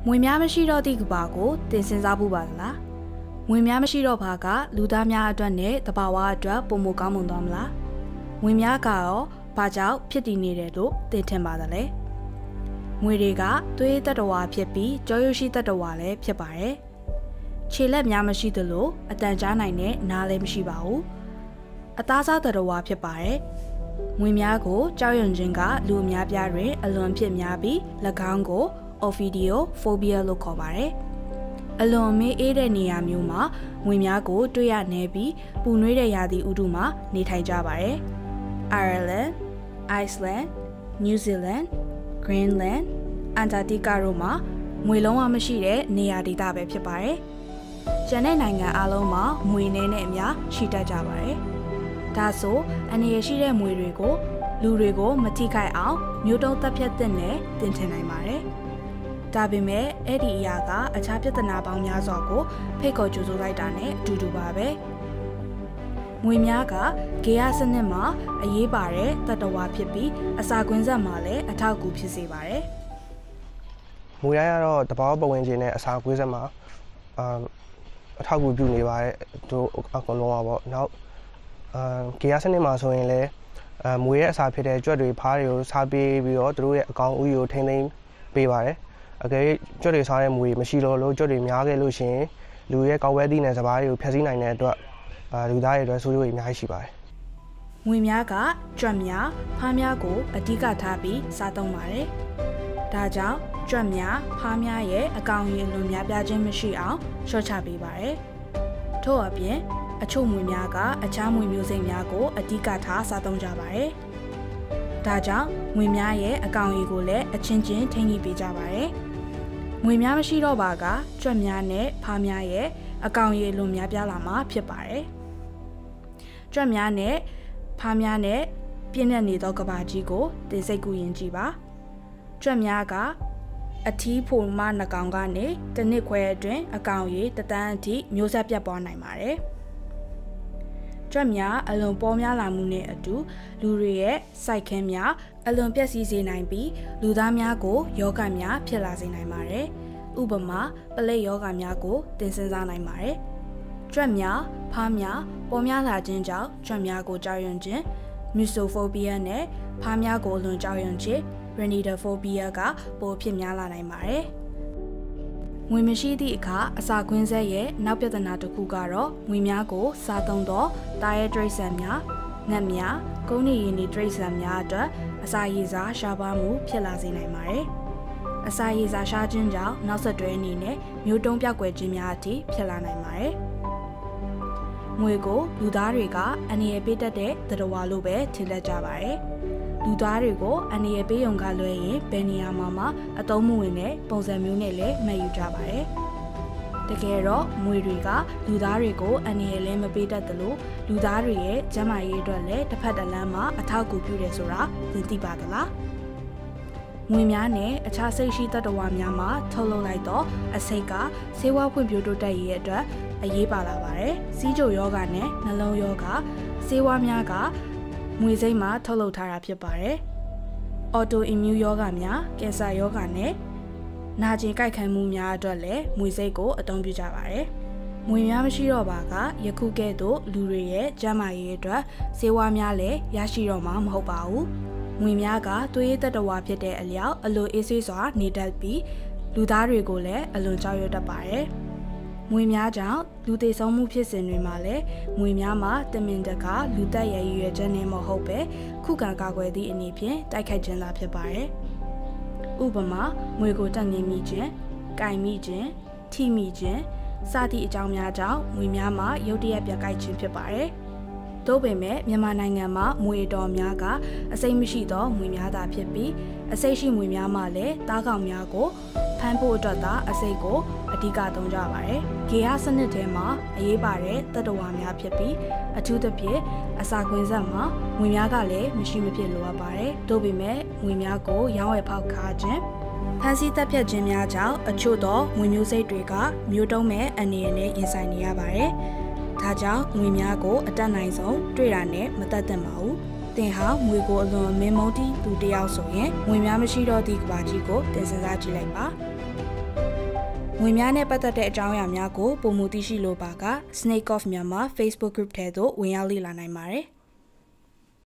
မွေများမရှိတော့သည့်ကဘာကိုတင်စဉ်းစားဖို့ပါလားမွေများမရှိတော့ဘာကလူသားများအတွက်နဲ့တဘာဝအတွက်ပုံမကောင်းမွန်သွားမလားမွေများကရောဘာကြောင့်ဖြစ်တည်နေတယ်လို့သိထင်ပါသလဲမွေတွေကသွေးတတ္တဝါဖြစ်ပြီးကြောရုပ်ရှိတတ္တဝါလည်းဖြစ်ပါတယ်ခြေလက်များမရှိသလိုအတန်ကြားနိုင်တဲ့နားလည်းမရှိပါဘူးအသားစားတတ္တဝါဖြစ်ပါတယ်မွေများကိုကြောက်ရွံ့ခြင်းကလူအများပြားတွင်အလွန်ဖြစ်များပြီး၎င်းကို Ophidiophobia လို့ခေါ်ပါတယ်။အလွန်မေးအေးတဲ့နေရာမျိုးမှာမွေများကိုတွေ့ရနေပြီးပူနွေးတဲ့ရာသီဥတုမှာနေထိုင်ကြပါတယ်။ Ireland, Iceland, New Zealand, Greenland, Antarctica တို့မှာမွေလုံးဝမရှိတဲ့နေရာဒေသပဲဖြစ်ပါတယ်။ကျန်တဲ့နိုင်ငံအလုံးမှာမွေနဲ့အများရှိတတ်ကြပါတယ်။ဒါဆိုအနေရရှိတဲ့မွေတွေကိုလူတွေကိုမထိခိုက်အောင်မျိုးတုံးသက်ဖြတ်တဲ့နဲ့တင်ထင်နိုင်ပါတယ်။ဒါပေမဲ့အဲ့ဒီအရာကအခြားပြဿနာပေါင်းများစွာကိုဖိတ်ခေါ်ကြိုးစိုးလိုက်တာနဲ့အတူတူပါပဲ။မွေများကဂေယစနစ်မှာအရေးပါတဲ့တတ္တဝါဖြစ်ပြီးအစာကွင်းဆက်မှာလည်းအထောက်အကူဖြစ်စေပါတယ်။မွေတိုင်းကတော့တဘာဝပတ်ဝန်းကျင်နဲ့အစာကွင်းဆက်မှာအထောက်အကူပြုနေပါတယ်တို့အကုန်လုံးပါပေါ့။နောက်ဂေယစနစ်မှာဆိုရင်လည်းမွေရဲ့အစာဖြစ်တဲ့ကြွက်တွေဖားတွေကိုစားပေးပြီးတော့တို့ရဲ့အကောင်ဦးကိုထိန်းသိမ်းပေးပါတယ်အကယ်ကြွက်တွေစားတဲ့မွေမရှိလို့ကြွက်တွေများခဲ့လို့ရှိရင်လူရဲ့ကောက်ဝဲသီးနဲ့စပါးတွေကိုဖျက်ဆီးနိုင်တဲ့အတွက်လူသားတွေအတွက်ဆိုးကျိုးတွေအများကြီးရှိပါတယ်မွေများကကြွက်များဖားများကိုအဓိကထားပြီးစားသုံးပါတယ်ဒါကြောင့်ကြွက်များဖားများရဲ့အကောင်ရည်လွန်များပြားခြင်းမရှိအောင်လျှော့ချပေးပါတယ်ထို့အပြင်အချို့မွေများကအခြားမွေမျိုးစိတ်များကိုအဓိကထားစားသုံးကြပါတယ်။ဒါကြောင့်မွေများရဲ့အကောင်ရည်ကိုလည်းအချင်းချင်းထိန်းညှိပေးကြပါတယ်။မွေများမရှိတော့ပါကကြွက်များနဲ့ဖားများရဲ့အကောင်ရည်လွန်များပြားလာမှာဖြစ်ပါတယ်။ကြွက်များနဲ့ဖားများနဲ့ပြည့်နေနေသောကဘာကြီးကိုတင်စိတ်ကူရင်ကြည့်ပါ။ကြွက်များကအထီးဖိုမနှကောင်ကနေတစ်နှစ်ခွဲအတွင်းအကောင်ရည်တသန်းအထိမျိုးဆက်ပြတ်ပွားနိုင်ပါတယ်။ကြွက်များအလွန်ပေါ်များလာမှုနဲ့အတူလူတွေရဲ့စိုက်ခင်းများအလွန်ပျက်စီးစေနိုင်ပြီးလူသားများကိုယောဂများဖြစ်လာစေနိုင်ပါတယ်။ဥပမာပလိတ်ယောဂများကိုတင်စဉ်းစားနိုင်ပါတယ်။ကြွက်များဖားများပေါ်များလာခြင်းကြောင့်ကြွက်များကိုကြောက်ရွံ့ခြင်း Mysophobia နဲ့ဖားများကိုအလွန်ကြောက်ရွံ့ခြင်း Rhinidophobia ကပိုဖြစ်များလာနိုင်ပါတယ်။မွေမရှိသည့်အခါအစာကွင်းဆက်ရဲ့နောက်ပြဿနာတစ်ခုကတော့မွေများကိုစားသုံးသောတာရဲတရိတ်ဆန်များငှက်များကုန်းနေရည်နေတရိတ်ဆန်များအတွက်အစာရည်စားရှားပါမှုဖြစ်လာစေနိုင်ပါတယ်။အစာရည်စားရှားခြင်းကြောင့်နောက်ဆက်တွဲအနေနဲ့မျိုးတုံးပြောက်ကွယ်ခြင်းများအထိဖြစ်လာနိုင်ပါတယ်။မွေကိုလူသားတွေကအန္တရာယ်ပေးတတ်တဲ့သတ္တဝါလို့ပဲထင်တတ်ကြပါတယ်။လူသားတွေကိုအန္တရာယ်ပေးုံကလွဲရင်ဘယ်နေရာမှာအသုံးမဝင်တဲ့ပုံစံမျိုးနဲ့လည်းမှတ်ယူကြပါတယ်။တကယ်တော့မွေတွေကလူသားတွေကိုအန္တရာယ်လည်းမပေးတတ်သလိုလူသားတွေရဲ့ကျန်းမာရေးအတွက်လည်းတစ်ဖက်တစ်လမ်းမှာအထောက်အကူပြုတယ်ဆိုတာသိပါသလား။မွေများနဲ့အခြားစိတ်ရှိတတ္တဝါများမှာထုတ်လုပ်လိုက်တော့အဆိပ်ကဆေးဝါးဖွံ့ဖြိုးတိုးတက်ရေးအတွက်အရေးပါလာပါတယ်။စီးချိုယောဂနဲ့နှလုံးယောဂဆေးဝါးများကမွေစိတ်မှာထုတ်လုပ်ထားတာဖြစ်ပါတယ်။ Autoimmune ယောဂများကင်ဆာယောဂနဲ့နာကျင်ကိုက်ခံမှုများအတွက်လည်းမွေစိတ်ကိုအသုံးပြုကြပါတယ်။မွေများမရှိတော့ပါကယခုကဲ့သို့လူတွေရဲ့ကျန်းမာရေးအတွက်ဆေးဝါးများလည်းရရှိတော့မှာမဟုတ်ပါဘူး။မွေများကသွေးရည်တတ္တဝါဖြစ်တဲ့အလျောက်အလိုအေးဆေးစွာနေတတ်ပြီးလူသားတွေကိုလည်းအလွန်ကြောက်ရွံ့တတ်ပါတယ်။မွေများကြောင့်လူသေဆုံးမှုဖြစ်စဉ်တွေမှာလည်းမွေများမှာတမင်တကာလူသက်ရည်ရွယ်ချက်နဲ့မဟုတ်ပဲခုခံကာကွယ်သည့်အနေဖြင့်တိုက်ခိုက်ခြင်းသာဖြစ်ပါတယ်။ဥပမာမွေကိုတက်ငင်မိခြင်း၊ကိုင်မိခြင်း၊ထိမိခြင်းစသည့်အကြောင်းများကြောင့်မွေများမှာရုတ်တရက်ပြတ်ကိုက်ခြင်းဖြစ်ပါတယ်။သို့ပေမဲ့မြန်မာနိုင်ငံမှာမွေတော်များကအစိမ့်မရှိသောမွေများသာဖြစ်ပြီးအစိမ့်ရှိမွေများမှာလည်းသားကောင်များကိုဖမ်းဖို့အတွက်သာအစိတ်ကိုအဓိကသုံးကြပါတယ်။ဂေယစနစ်ထဲမှာအရေးပါတဲ့တတ္တဝါများဖြစ်ပြီးအထူးသဖြင့်အစာကွင်းဆက်မှာမွေများကလည်းမရှိမဖြစ်လိုအပ်ပါတယ်။သို့ပေမဲ့မွေများကိုရောင်းဝယ်ဖောက်ကားခြင်းဖမ်းဆီးတပ်ဖြတ်ခြင်းများကြောင့်အချို့သောမွေမျိုးစိတ်တွေကမျိုးတုံးမဲ့အနေနဲ့ရင်ဆိုင်နေရပါတယ်။ဒါကြောင့်မွေများကိုအတက်နိုင်ဆုံးတွေ့တာနဲ့မတတ်သင့်ပါဘူး။သင်ဟာမွေကိုအလွန်မင်းမုန်းသည့်သူတစ်ယောက်ဆိုရင်မွေများမရှိတော့သည့်ကဘာကြီးကိုတင်စဉ်းစားကြည့်လိုက်ပါ။ငွေများနဲ့ပတ်သက်တဲ့အကြောင်းအရာများကိုပုံမူသိရှိလိုပါက Snake of Myanmar Facebook group ထဲသို့ဝင်ရောက်လေ့လာနိုင်ပါတယ်။